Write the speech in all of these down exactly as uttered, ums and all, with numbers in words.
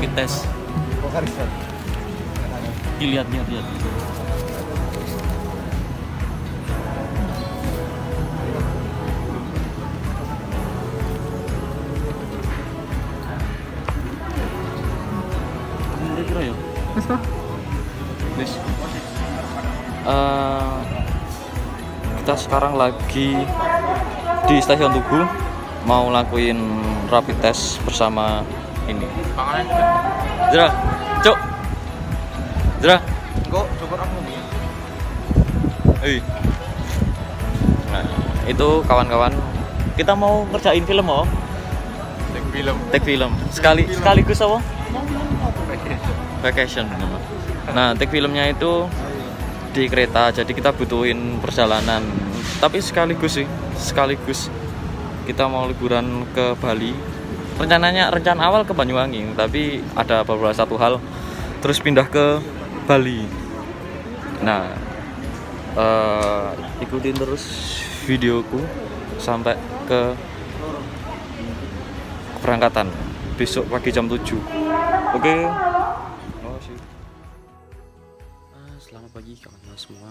rapid test. Lihat, lihat, lihat. Ini kira ya? Mas Pak? Yes. Uh, kita sekarang lagi di stasiun Tugu mau lakuin rapid test bersama ini. Pangalan Zra, cok. Zra, kok coba aku nih. Hei. Nah, itu kawan-kawan. Kita mau ngerjain film oh. Tek film. Take film. Sekali film. Sekaligus apa? Vacation. Nah, take filmnya itu di kereta. Jadi kita butuhin perjalanan. Tapi sekaligus sih, sekaligus kita mau liburan ke Bali. Rencananya rencana awal ke Banyuwangi, tapi ada beberapa satu hal terus pindah ke Bali. Nah, uh, ikutin terus videoku sampai ke keberangkatan besok pagi jam tujuh. Oke. Okay. Oh, sih. Selamat pagi kawan-kawan semua.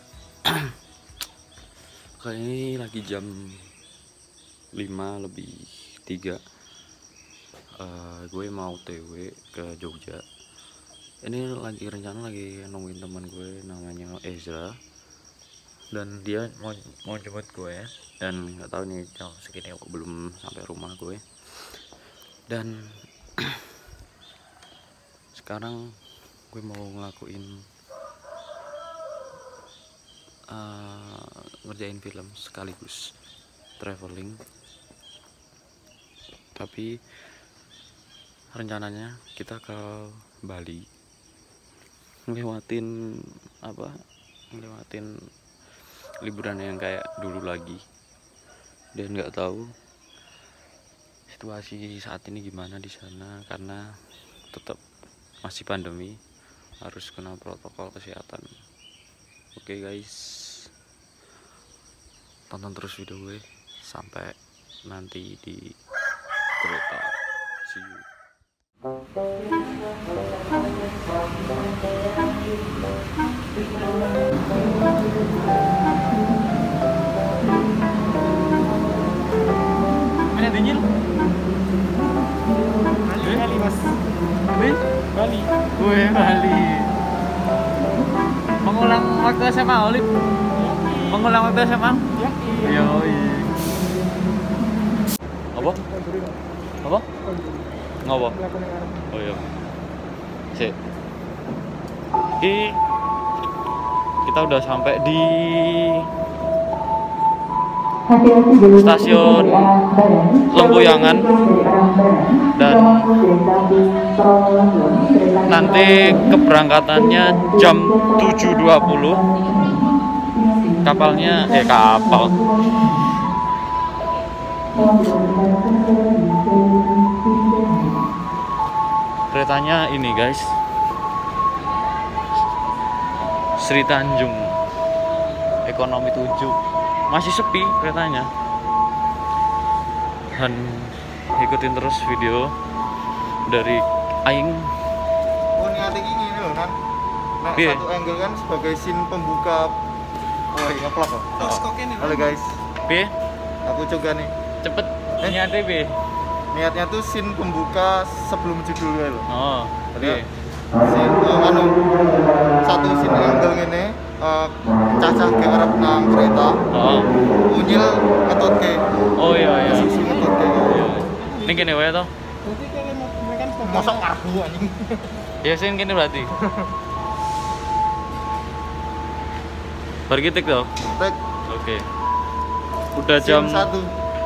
Kali ini lagi jam lima lebih tiga. Uh, gue mau O T W ke Jogja. Ini lagi rencana lagi nungguin teman gue namanya Ezra, dan dia mau mau jemput gue, dan nggak tahu nih jam segini aku belum sampai rumah gue. Dan sekarang gue mau ngelakuin uh, ngerjain film sekaligus traveling, tapi rencananya kita ke Bali, ngelewatin apa ngelewatin liburan yang kayak dulu lagi, dan nggak tahu situasi saat ini gimana di sana karena tetap masih pandemi, harus kena protokol kesehatan. Oke guys, tonton terus video gue sampai nanti di kereta. See you. Mana dingin? Bali, Bali mas. Bali? Bali. Gue Bali. Mengulang waktu S M A, Olip? Mengulang waktu S M A? Ya. Yoi. Apa? Apa? Ngapa? Oh iya. Sik. Iki kita udah sampai di stasiun Lempuyangan, dan nanti keberangkatannya jam tujuh dua puluh. Kapalnya eh kapal keretanya ini guys, Sri Tanjung Ekonomi tujuh. Masih sepi keretanya. Dan ikutin terus video dari Aing. Oh niatnya gini loh kan. Nah, Biye. satu angle kan sebagai scene pembuka. Oh iya vlog kok. Halo guys. B, Aku coba nih. cepet Eh? nyate B. Niatnya tuh scene pembuka sebelum judulnya loh. Oh, Jadi B. scene oh, anu satu scene angle ngene uh, cacah ke arah nang kereta. Oh. Unyil ngetotke. Oh iya iya. Sisi ngetotke. Iya. Ini kene wae to. Berarti kalian mereka mosok karbu anjing. Ya sing kene berarti. Pergi tik to. Tek Oke. Udah jam scene satu.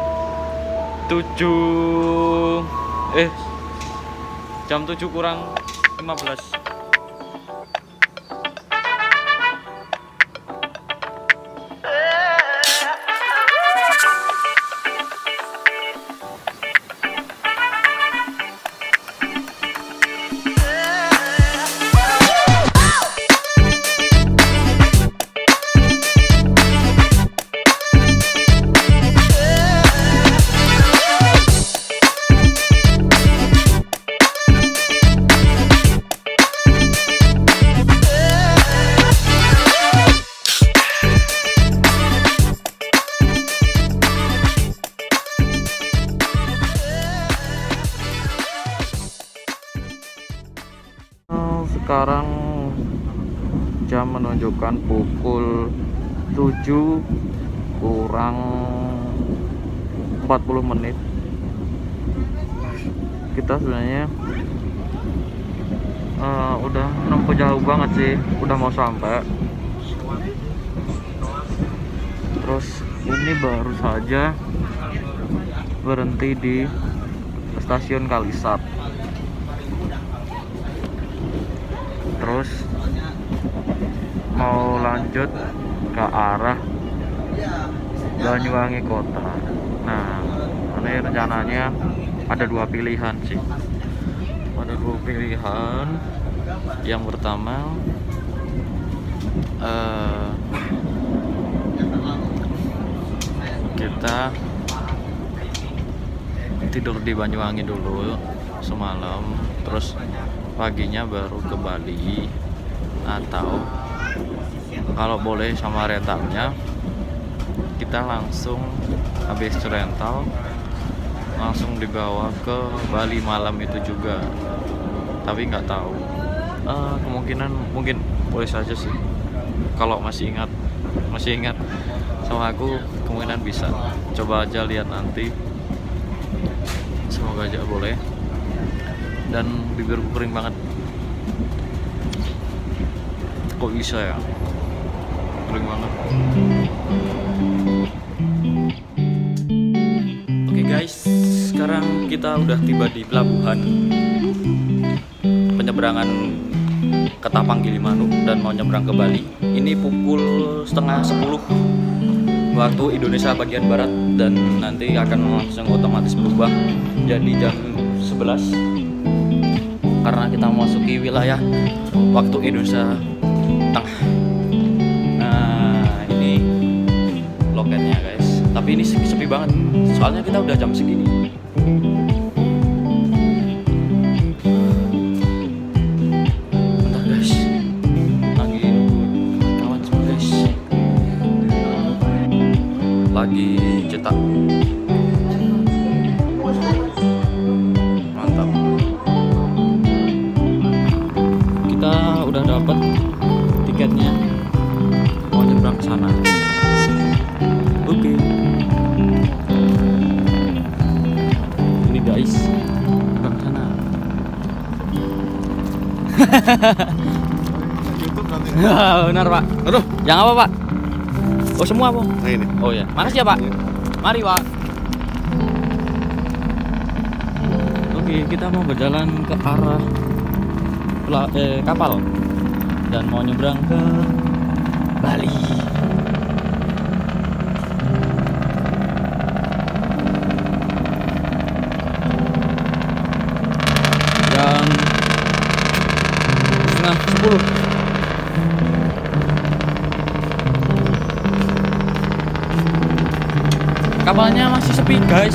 tujuh eh jam tujuh kurang lima belas. jam menunjukkan pukul tujuh kurang empat puluh menit. Kita sebenarnya uh, udah nempuh jauh banget sih, udah mau sampai. Terus ini baru saja berhenti di stasiun Kalisat. Terus mau lanjut ke arah Banyuwangi kota. Nah, ini rencananya ada dua pilihan sih. Ada dua pilihan. Yang pertama uh, kita tidur di Banyuwangi dulu semalam, terus paginya baru ke Bali, atau kalau boleh sama rentalnya kita langsung habis rental langsung dibawa ke Bali malam itu juga. Tapi nggak tahu, uh, kemungkinan mungkin boleh saja sih. Kalau masih ingat masih ingat sama aku, kemungkinan bisa. Coba aja lihat nanti, semoga aja boleh. Dan bibirku kering banget. Kok bisa ya? Kering banget. Oke guys, sekarang kita udah tiba di pelabuhan penyeberangan Ketapang Gilimanuk dan mau nyebrang ke Bali. Ini pukul setengah sepuluh waktu Indonesia bagian barat, dan nanti akan langsung otomatis berubah jadi jam sebelas karena kita memasuki wilayah waktu Indonesia Tengah. Nah, ini loketnya guys. Tapi ini sepi banget, soalnya kita udah jam segini. Bentar guys, lagi kawan semua guys, lagi cetak. Mantap. Kita udah dapat tiketnya, mau nyebrang ke sana. Oke. Ini guys, nyebrang ke sana. YouTube nanti. Benar Pak. Aduh, yang apa Pak? Oh semua apa? Nah ini. Oh ya, makasih ya Pak. Mari Pak. Oke, kita mau berjalan ke arah eh, kapal dan mau nyebrang ke Bali. Jam setengah sepuluh. Kapalnya masih sepi guys.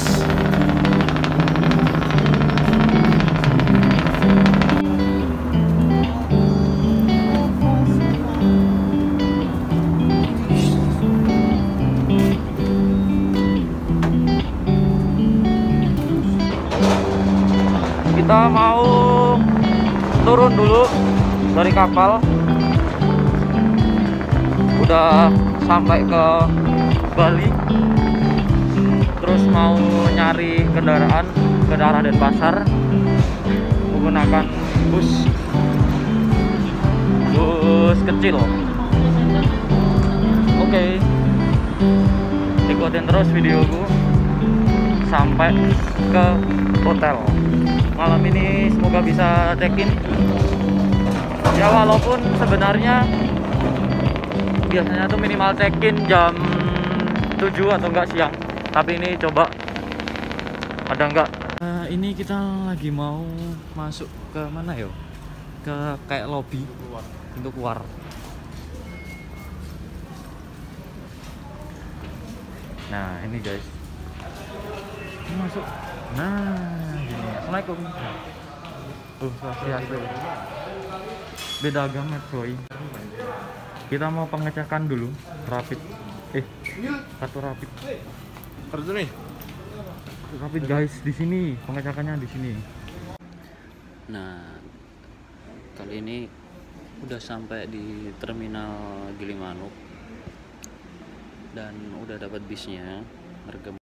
Kita mau turun dulu dari kapal. Udah sampai ke Bali. Terus mau nyari kendaraan ke daerah Denpasar menggunakan bus bus kecil. Oke, ikutin terus videoku sampai ke hotel. Malam ini semoga bisa check-in. Ya walaupun sebenarnya biasanya tuh minimal check-in jam tujuh atau enggak siang, tapi ini coba ada enggak. Uh, ini kita lagi mau masuk ke mana yo? Ke kayak lobby untuk keluar. Nah ini guys, ini masuk. Nah gini. Assalamualaikum. Tuh swastiastu. Beda agama coy. Kita mau pengecekan dulu rapid. Eh satu rapid. Kartu nih. Rapid guys, di sini pengecekannya di sini. Nah, kali ini udah sampai di terminal Gilimanuk dan udah dapat bisnya, harga